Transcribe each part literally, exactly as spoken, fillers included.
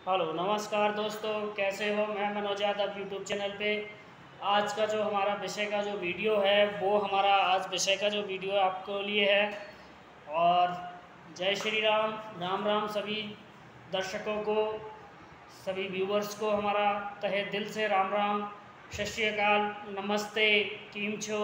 Hello नमस्कार दोस्तों, कैसे हो। मैं मनोज यादव यूट्यूब चैनल पे। आज का जो हमारा विषय का जो वीडियो है वो हमारा आज विषय का जो वीडियो आपको लिए है। और जय श्री राम, राम राम सभी दर्शकों को, सभी व्यूवर्स को हमारा तहे दिल से राम राम, सत श्री अकाल, नमस्ते, कीम छो।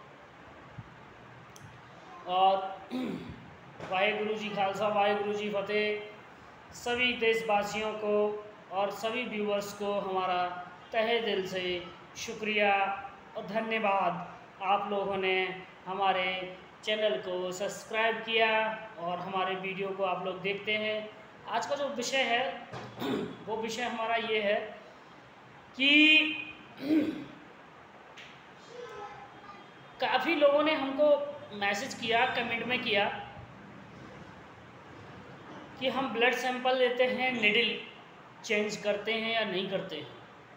और वाहेगुरु जी खालसा, वाहेगुरु जी फतेह। सभी देशवासियों को और सभी व्यूवर्स को हमारा तहे दिल से शुक्रिया और धन्यवाद। आप लोगों ने हमारे चैनल को सब्सक्राइब किया और हमारे वीडियो को आप लोग देखते हैं। आज का जो विषय है वो विषय हमारा ये है कि काफ़ी लोगों ने हमको मैसेज किया, कमेंट में किया कि हम ब्लड सैंपल लेते हैं, निडिल चेंज करते हैं या नहीं करते हैं।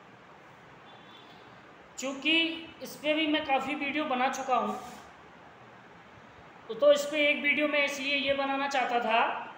चूँकि इस पर भी मैं काफ़ी वीडियो बना चुका हूँ, तो, तो इस पर एक वीडियो में इसलिए ये बनाना चाहता था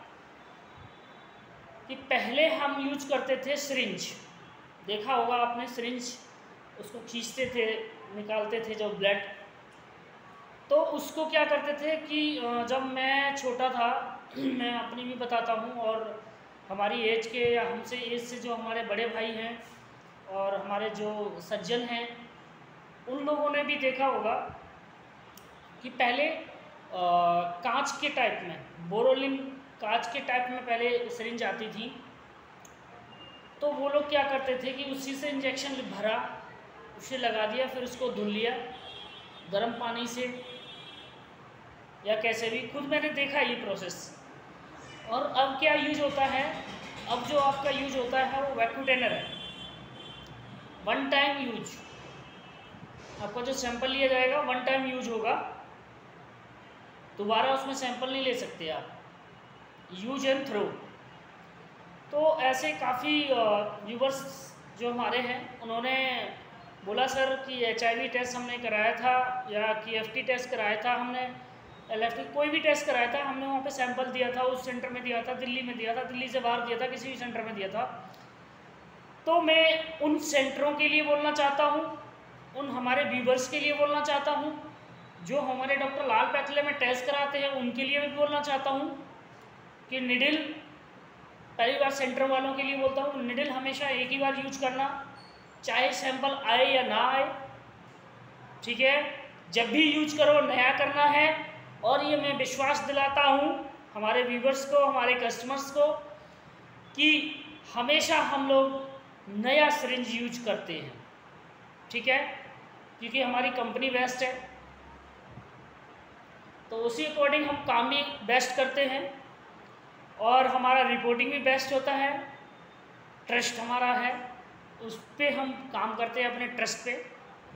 कि पहले हम यूज करते थे सिरिंज। देखा होगा आपने, सिरिंज उसको खींचते थे, निकालते थे जो ब्लड। तो उसको क्या करते थे कि जब मैं छोटा था, मैं अपनी भी बताता हूँ, और हमारी एज के या हमसे एज से जो हमारे बड़े भाई हैं और हमारे जो सज्जन हैं, उन लोगों ने भी देखा होगा कि पहले कांच के टाइप में, बोरोलिन कांच के टाइप में पहले सिरिंज आती थी। तो वो लोग क्या करते थे कि उसी से इंजेक्शन भरा, उसे लगा दिया, फिर उसको धुल लिया गर्म पानी से या कैसे भी। खुद मैंने देखा ये प्रोसेस। और अब क्या यूज होता है, अब जो आपका यूज होता है वो वैक्यूटेनर है, वन टाइम यूज। आपका जो सैंपल लिया जाएगा वन टाइम यूज होगा, दोबारा उसमें सैंपल नहीं ले सकते आप, यूज एंड थ्रो। तो ऐसे काफ़ी व्यूवर्स जो हमारे हैं, उन्होंने बोला सर कि एच आई वी टेस्ट हमने कराया था या कि एफ टी टेस्ट कराया था, हमने एल एफ टी कोई भी टेस्ट कराया था, हमने वहाँ पे सैंपल दिया था, उस सेंटर में दिया था, दिल्ली में दिया था, दिल्ली से बाहर दिया था, किसी भी सेंटर में दिया था। तो मैं उन सेंटरों के लिए बोलना चाहता हूँ, उन हमारे व्यूवर्स के लिए बोलना चाहता हूँ, जो हमारे डॉक्टर लाल पैथले में टेस्ट कराते हैं उनके लिए भी बोलना चाहता हूँ कि निडिल, पहली बार सेंटर वालों के लिए बोलता हूँ, निडिल हमेशा एक ही बार यूज करना, चाहे सैंपल आए या ना आए, ठीक है। जब भी यूज करो नया करना है। और ये मैं विश्वास दिलाता हूँ हमारे व्यूवर्स को, हमारे कस्टमर्स को, कि हमेशा हम लोग नया सिरिंज यूज करते हैं, ठीक है, क्योंकि हमारी कंपनी बेस्ट है। तो उसी अकॉर्डिंग हम काम भी बेस्ट करते हैं और हमारा रिपोर्टिंग भी बेस्ट होता है। ट्रस्ट हमारा है, उस पर हम काम करते हैं, अपने ट्रस्ट पे।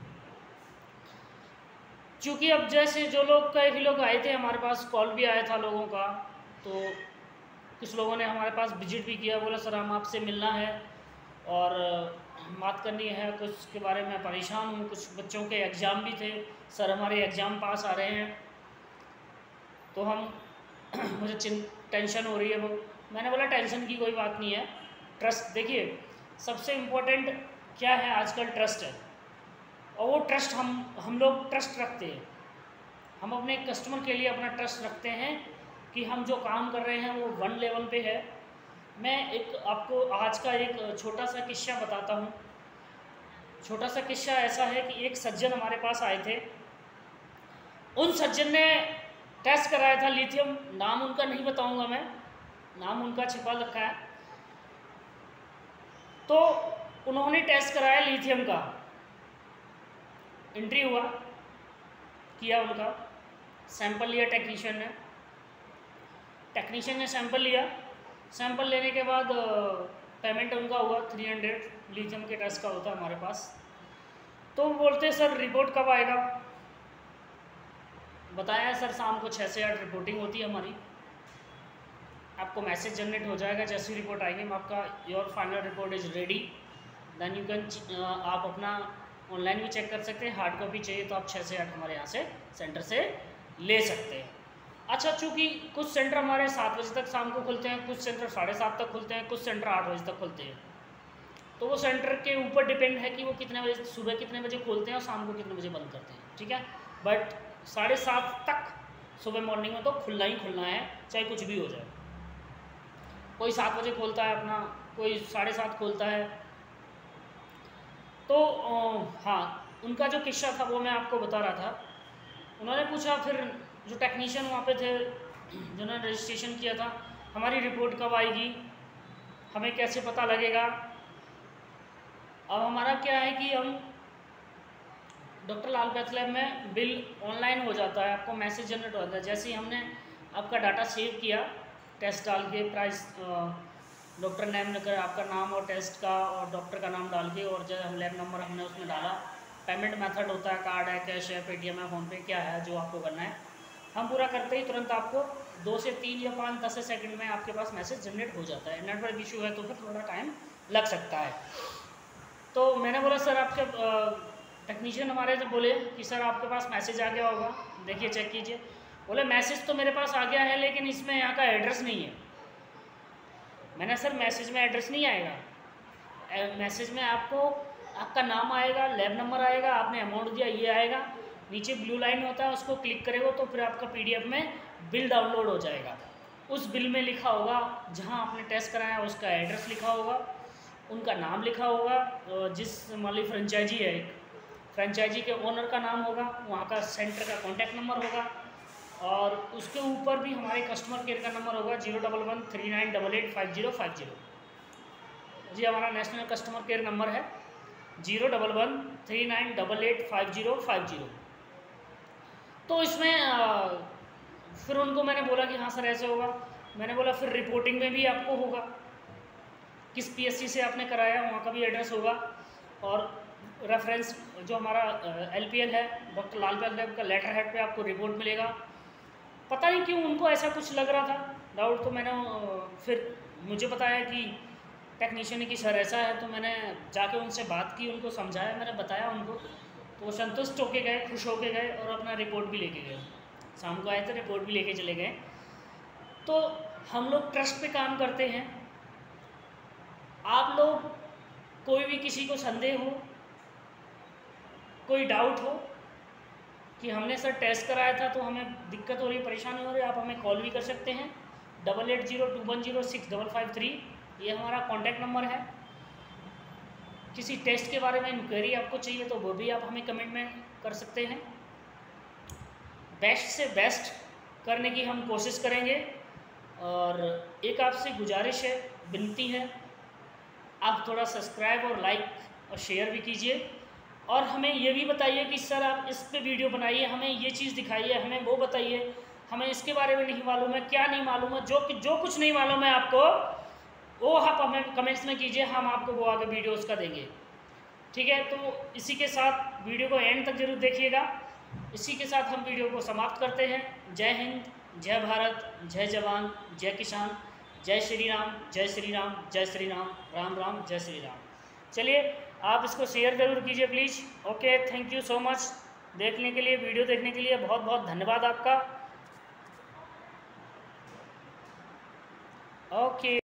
क्योंकि अब जैसे जो लोग, कई लोग आए थे हमारे पास, कॉल भी आया था लोगों का, तो कुछ लोगों ने हमारे पास विजिट भी किया, बोला सर हम आपसे मिलना है और बात करनी है, कुछ के बारे में परेशान हूँ, कुछ बच्चों के एग्ज़ाम भी थे, सर हमारे एग्ज़ाम पास आ रहे हैं, तो हम मुझे चिं टेंशन हो रही है। वो मैंने बोला टेंशन की कोई बात नहीं है, ट्रस्ट। देखिए सबसे इम्पोर्टेंट क्या है आजकल, ट्रस्ट है। और वो ट्रस्ट हम हम लोग ट्रस्ट रखते हैं, हम अपने कस्टमर के लिए अपना ट्रस्ट रखते हैं कि हम जो काम कर रहे हैं वो वन लेवल पे है। मैं एक आपको आज का एक छोटा सा किस्सा बताता हूँ। छोटा सा किस्सा ऐसा है कि एक सज्जन हमारे पास आए थे, उन सज्जन ने टेस्ट कराया था लिथियम, नाम उनका नहीं बताऊंगा मैं, नाम उनका छिपा रखा है। तो उन्होंने टेस्ट कराया लिथियम का, एंट्री हुआ, किया, उनका सैंपल लिया टेक्नीशियन ने टेक्नीशियन ने सैंपल लिया। सैंपल लेने के बाद पेमेंट उनका हुआ थ्री हंड्रेड, लिथियम के टेस्ट का होता है हमारे पास। तो बोलते सर रिपोर्ट कब आएगा। बताया सर शाम को छः से आठ रिपोर्टिंग होती है हमारी, आपको मैसेज जनरेट हो जाएगा, जैसी रिपोर्ट आएगी हम आपका, your final report is ready, then you can, आप अपना ऑनलाइन भी चेक कर सकते हैं। हार्ड कॉपी चाहिए तो आप छः से आठ हमारे यहाँ से सेंटर से ले सकते हैं। अच्छा, चूँकि कुछ सेंटर हमारे सात बजे तक शाम को खुलते हैं, कुछ सेंटर साढ़े सात तक खुलते हैं, कुछ सेंटर आठ बजे तक खुलते हैं, तो वो सेंटर के ऊपर डिपेंड है कि वो कितने बजे सुबह कितने बजे खोलते हैं और शाम को कितने बजे बंद करते हैं, ठीक है। बट साढ़े सात तक सुबह मॉर्निंग में तो खुलना ही खुलना है, चाहे कुछ भी हो जाए। कोई सात बजे खोलता है अपना, कोई साढ़े सात खोलता है। तो हाँ, उनका जो किस्सा था वो मैं आपको बता रहा था। उन्होंने पूछा, फिर जो टेक्नीशियन वहाँ पे थे जिन्होंने रजिस्ट्रेशन किया था, हमारी रिपोर्ट कब आएगी, हमें कैसे पता लगेगा। अब हमारा क्या है कि हम डॉक्टर लाल पैथ लैब में बिल ऑनलाइन हो जाता है, आपको मैसेज जनरेट हो जाता है। जैसे ही हमने आपका डाटा सेव किया टेस्ट डाल के, प्राइस डॉक्टर नेम लेकर आपका नाम और टेस्ट का और डॉक्टर का नाम डाल के, और जो हम लैब नंबर हमने उसमें डाला, पेमेंट मेथड होता है, कार्ड है, कैश है, पेटीएम है, फ़ोनपे, क्या है जो आपको करना है, हम पूरा करते ही तुरंत आपको दो से तीन या पाँच दस सेकंड में आपके पास मैसेज जनरेट हो जाता है। नेटवर्क इशू है तो फिर थोड़ा टाइम लग सकता है। तो मैंने बोला सर आपके टेक्नीशियन हमारे जब बोले कि सर आपके पास मैसेज आ गया होगा, देखिए चेक कीजिए। बोले मैसेज तो मेरे पास आ गया है लेकिन इसमें यहाँ का एड्रेस नहीं है। मैंने सर मैसेज में एड्रेस नहीं आएगा, मैसेज में आपको आपका नाम आएगा, लैब नंबर आएगा, आपने अमाउंट दिया ये आएगा, नीचे ब्लू लाइन होता है उसको क्लिक करेगा तो फिर आपका पीडीएफ में बिल डाउनलोड हो जाएगा। उस बिल में लिखा होगा जहाँ आपने टेस्ट कराया उसका एड्रेस लिखा होगा, उनका नाम लिखा होगा, जिस मान ली फ्रेंचाइजी है, फ्रेंचाइजी के ओनर का नाम होगा, वहाँ का सेंटर का कॉन्टैक्ट नंबर होगा, और उसके ऊपर भी हमारे कस्टमर केयर का नंबर होगा zero double one three nine double eight five zero five zero. जी हमारा नेशनल कस्टमर केयर नंबर है zero double one three nine double eight five zero five zero. तो इसमें आ, फिर उनको मैंने बोला कि हाँ सर ऐसे होगा। मैंने बोला फिर रिपोर्टिंग में भी आपको होगा, किस पीएससी से आपने कराया वहाँ का भी एड्रेस होगा, और रेफरेंस जो हमारा एलपीएल है डॉक्टर लाल पैथ लैब का लेटर हेड पे आपको रिपोर्ट मिलेगा। पता नहीं क्यों उनको ऐसा कुछ लग रहा था डाउट, तो मैंने फिर मुझे बताया कि टेक्नीशियन की सर ऐसा है, तो मैंने जाके उनसे बात की, उनको समझाया, मैंने बताया उनको, तो वो संतुष्ट होके गए, खुश होके गए और अपना रिपोर्ट भी लेके गए। शाम को आए थे, रिपोर्ट भी लेके चले गए। तो हम लोग ट्रस्ट पे काम करते हैं। आप लोग कोई भी किसी को संदेह हो, कोई डाउट हो कि हमने सर टेस्ट कराया था तो हमें दिक्कत हो रही, परेशानी हो रही, आप हमें कॉल भी कर सकते हैं double eight zero two one zero six double five three, ये हमारा कॉन्टैक्ट नंबर है। किसी टेस्ट के बारे में इंक्वायरी आपको चाहिए तो वो भी आप हमें कमेंट में कर सकते हैं। बेस्ट से बेस्ट करने की हम कोशिश करेंगे। और एक आपसे गुजारिश है, विनती है, आप थोड़ा सब्सक्राइब और लाइक और शेयर भी कीजिए, और हमें ये भी बताइए कि सर आप इस पे वीडियो बनाइए, हमें ये चीज़ दिखाइए, हमें वो बताइए, हमें इसके बारे में नहीं मालूम है, क्या नहीं मालूम है, जो जो कुछ नहीं मालूम है आपको वो आप हमें कमेंट्स में कीजिए, हम आपको वो आगे वीडियो उसका देंगे, ठीक है। तो इसी के साथ वीडियो को एंड तक जरूर देखिएगा। इसी के साथ हम वीडियो को समाप्त करते हैं। जय हिंद, जय भारत, जय जवान, जय किसान, जय श्री राम, जय श्री राम, जय श्री राम, राम राम, जय श्री राम। चलिए आप इसको शेयर ज़रूर कीजिए please. Okay, thank you so much देखने के लिए, वीडियो देखने के लिए बहुत बहुत धन्यवाद आपका। ओके।